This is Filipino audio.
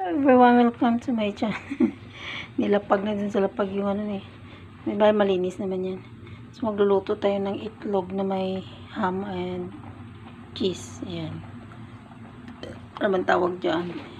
Everyone, welcome to my channel. Nilapag na dun sa lapag yung ano eh. May malinis naman yan. So, magluluto tayo ng itlog na may ham and cheese. Ayan. Ano man tawag dyan?